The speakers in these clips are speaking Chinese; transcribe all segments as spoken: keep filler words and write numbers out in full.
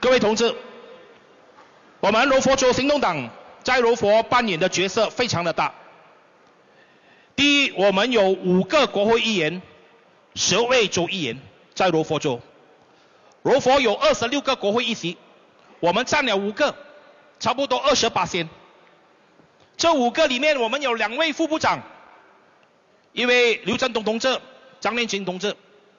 各位同志，我们柔佛州行动党在柔佛扮演的角色非常的大。第一，我们有五个国会议员，十位州议员在柔佛州。柔佛有二十六个国会议席，我们占了五个，差不多二十八仙。这五个里面，我们有两位副部长，一位刘振东同志、张念群同志。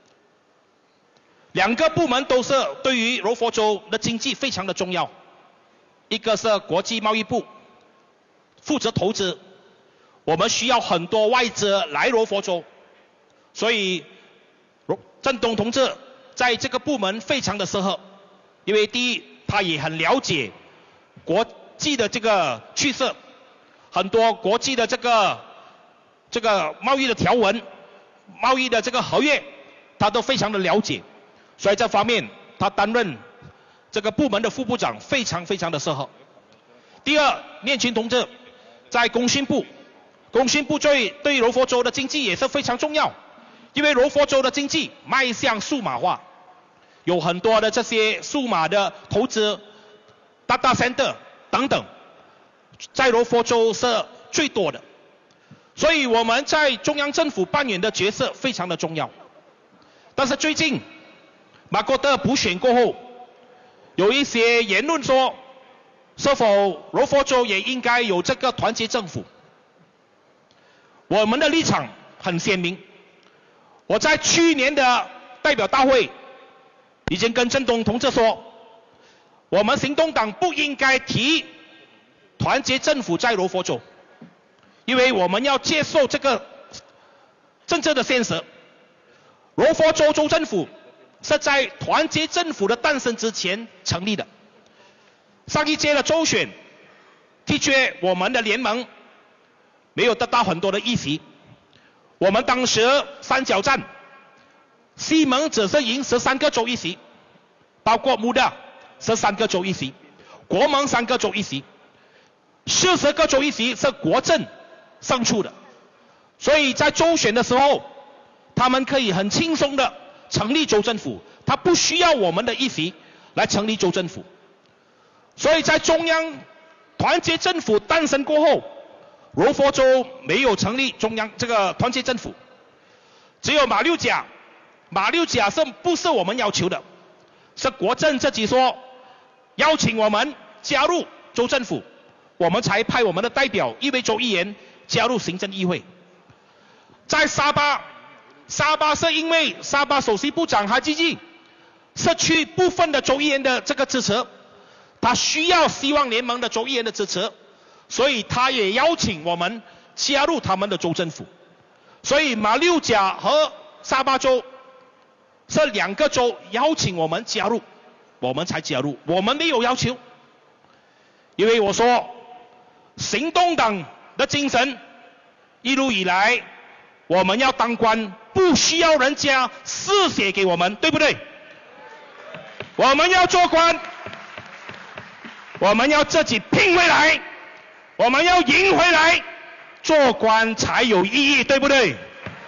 两个部门都是对于柔佛州的经济非常的重要，一个是国际贸易部，负责投资，我们需要很多外资来柔佛州，所以振东同志在这个部门非常的适合，因为第一，他也很了解国际的这个趋势，很多国际的这个这个贸易的条文、贸易的这个合约，他都非常的了解。所以这方面，他担任这个部门的副部长非常非常的适合。第二，念群同志在工信部，工信部对对柔佛州的经济也是非常重要，因为柔佛州的经济迈向数码化，有很多的这些数码的投资、data center 等等，在柔佛州是最多的，所以我们在中央政府扮演的角色非常的重要。但是最近马哥特补选过后，有一些言论说，是否柔佛州也应该有这个团结政府？我们的立场很鲜明，我在去年的代表大会已经跟振东同志说，我们行动党不应该提团结政府在柔佛州，因为我们要接受这个政治的现实。柔佛州州政府是在团结政府的诞生之前成立的。上一届的州选，的确我们的联盟没有得到很多的议席。我们当时三角战，西蒙只是赢十三个州议席，包括穆大十三个州议席，国盟三个州议席，四十个州议席是国政胜出的。所以在州选的时候，他们可以很轻松的成立州政府，他不需要我们的议席来成立州政府。所以在中央团结政府诞生过后，柔佛州没有成立中央这个团结政府，只有马六甲，马六甲是不是我们要求的？是国政自己说邀请我们加入州政府，我们才派我们的代表一位州议员加入行政议会。在沙巴，沙巴是因为沙巴首席部长哈基基失去部分的州议员的这个支持，他需要希望联盟的州议员的支持，所以他也邀请我们加入他们的州政府。所以马六甲和沙巴州是两个州邀请我们加入，我们才加入，我们没有要求。因为我说行动党的精神一路以来，我们要当官不需要人家施血给我们，对不对？我们要做官，我们要自己拼回来，我们要赢回来，做官才有意义，对不对？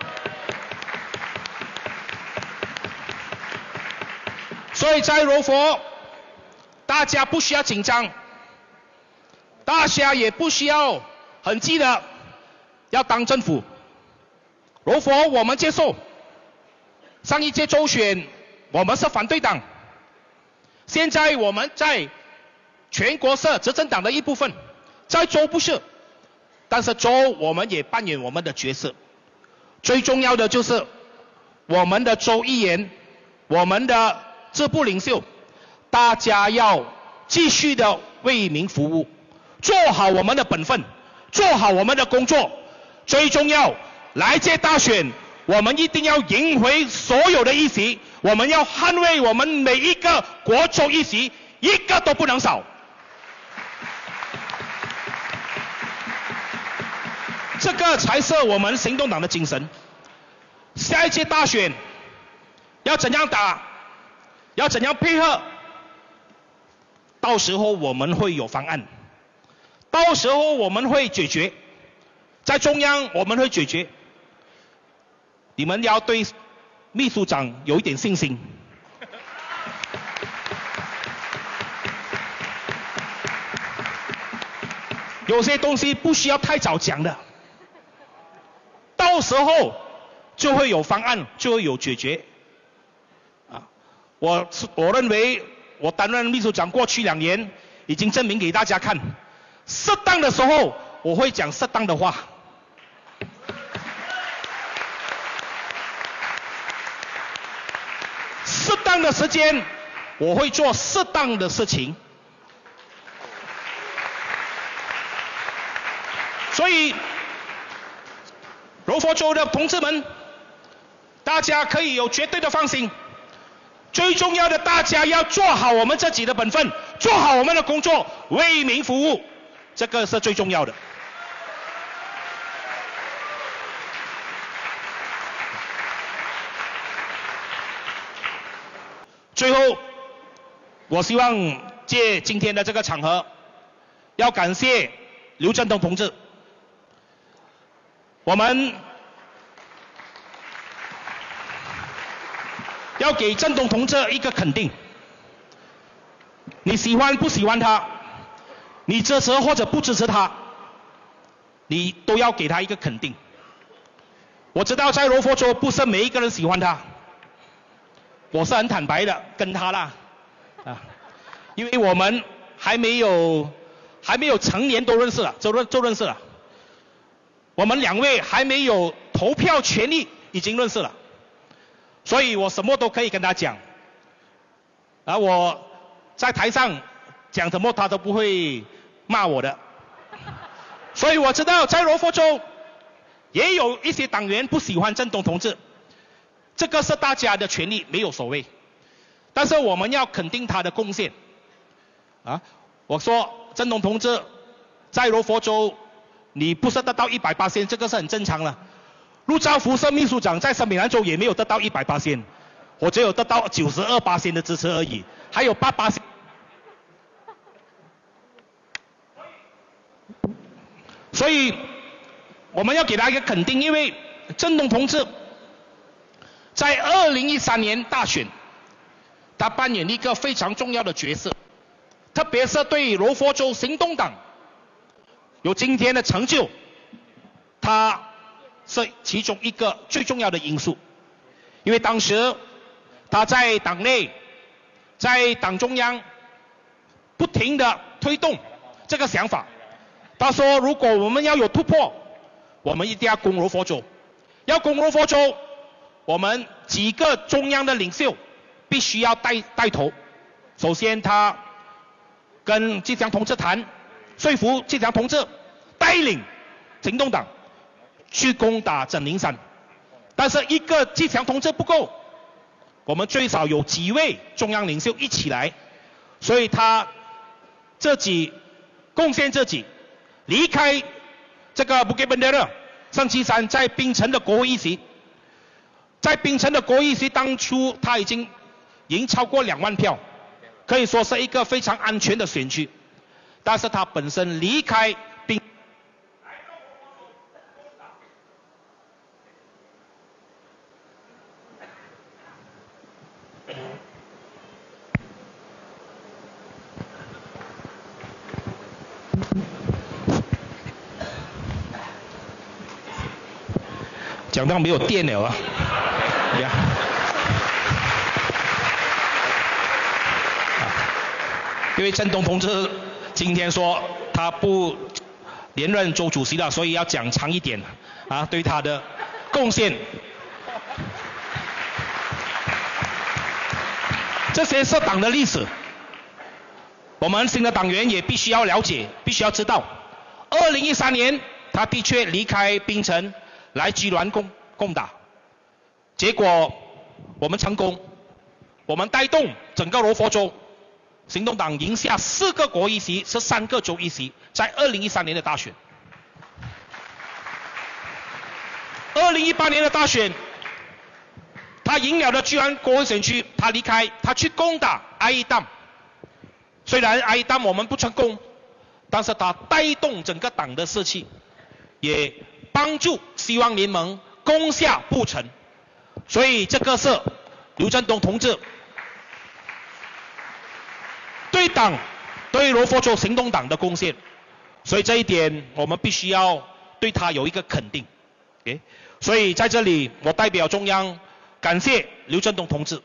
所以在柔佛，大家不需要紧张，大家也不需要很急的要当政府。柔佛我们接受，上一届州选我们是反对党，现在我们在全国是执政党的一部分，在州不是，但是州我们也扮演我们的角色。最重要的就是我们的州议员，我们的支部领袖，大家要继续的为民服务，做好我们的本分，做好我们的工作。最重要，来届大选我们一定要赢回所有的议席，我们要捍卫我们每一个国州议席，一个都不能少。这个才是我们行动党的精神。下一届大选要怎样打，要怎样配合，到时候我们会有方案，到时候我们会解决，在中央我们会解决。你们要对秘书长有一点信心。 有些东西不需要太早讲的，到时候就会有方案，就会有解决。啊，我我认为我担任秘书长过去两年，已经证明给大家看，适当的时候我会讲适当的话。适当的时间，我会做适当的事情。所以，柔佛州的同志们，大家可以有绝对的放心。最重要的，大家要做好我们自己的本分，做好我们的工作，为民服务，这个是最重要的。最后，我希望借今天的这个场合，要感谢刘振东同志。我们要给振东同志一个肯定。你喜欢不喜欢他，你支持或者不支持他，你都要给他一个肯定。我知道在柔佛州不是每一个人喜欢他。我是很坦白的跟他啦，啊，因为我们还没有还没有成年都认识了，就认就认识了。我们两位还没有投票权利，已经认识了，所以我什么都可以跟他讲。而我在台上讲什么，他都不会骂我的。所以我知道在柔佛州也有一些党员不喜欢振东同志。这个是大家的权利，没有所谓。但是我们要肯定他的贡献。啊，我说振东同志在柔佛州，你不是得到一百巴仙，这个是很正常了。陆兆福是秘书长，在森美兰州也没有得到一百巴仙，我只有得到九十二巴仙的支持而已，还有八巴仙。所以我们要给他一个肯定，因为振东同志在二零一三年大选，他扮演一个非常重要的角色，特别是对柔佛州行动党有今天的成就，他是其中一个最重要的因素。因为当时他在党内、在党中央不停的推动这个想法。他说，如果我们要有突破，我们一定要攻柔佛州，要攻柔佛州。我们几个中央的领袖必须要带带头。首先，他跟季强同志谈，说服季强同志带领行动党去攻打整灵山。但是一个季强同志不够，我们最少有几位中央领袖一起来，所以他自己贡献自己，离开这个Bukit Bendera圣旗山在槟城的国会议席。在槟城的国会议席，当初他已经赢超过两万票，可以说是一个非常安全的选区。但是他本身离开槟，讲到没有电了啊！呀，因为振东同志今天说他不连任州主席了，所以要讲长一点啊，对他的贡献。这些是党的历史，我们新的党员也必须要了解，必须要知道。二零一三年，他的确离开槟城来居銮攻攻打。结果我们成功，我们带动整个柔佛州行动党赢下四个国议席，十三个州议席，在二零一三年的大选。二零一八年的大选，他赢了的居銮国会选区，他离开，他去攻打阿伊旦。虽然阿伊旦我们不成功，但是他带动整个党的士气，也帮助希望联盟攻下布城。所以这个是刘振东同志对党、对柔佛州行动党的贡献。 所以这一点我们必须要对他有一个肯定。Okay? 所以在这里我代表中央感谢刘振东同志。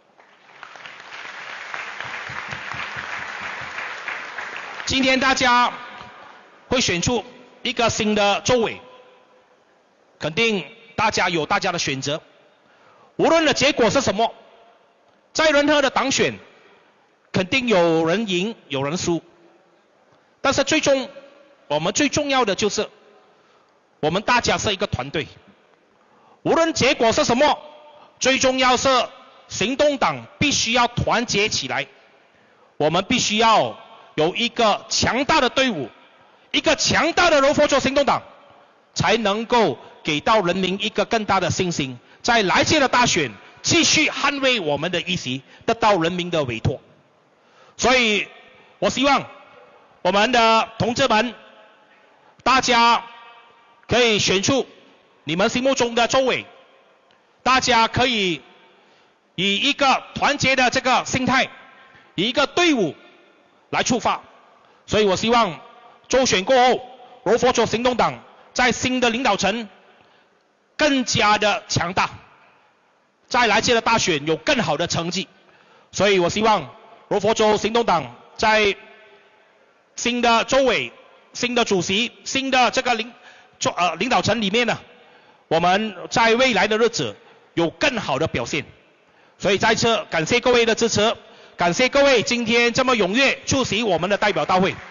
今天大家会选出一个新的州委，肯定大家有大家的选择，无论的结果是什么，在任何的党选肯定有人赢有人输，但是最终我们最重要的就是我们大家是一个团队，无论结果是什么，最重要是行动党必须要团结起来，我们必须要有一个强大的队伍，一个强大的柔佛州行动党，才能够给到人民一个更大的信心，在来届的大选继续捍卫我们的议席，得到人民的委托。所以我希望我们的同志们，大家可以选出你们心目中的州委，大家可以以一个团结的这个心态，以一个队伍来出发。所以我希望州选过后，柔佛州行动党在新的领导层更加的强大，在来届的大选有更好的成绩。所以我希望柔佛州行动党在新的州委、新的主席、新的这个领呃领导层里面呢，我们在未来的日子有更好的表现。所以再次感谢各位的支持，感谢各位今天这么踊跃出席我们的代表大会。